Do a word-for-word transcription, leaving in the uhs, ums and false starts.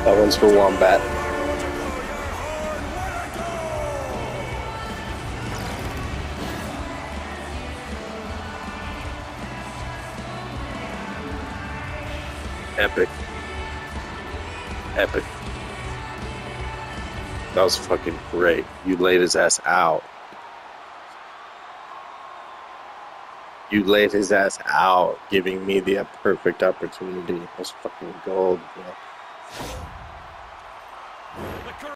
That one's for Wombat. Epic. Epic. That was fucking great. You laid his ass out. You laid his ass out, giving me the perfect opportunity. It was fucking gold, bro.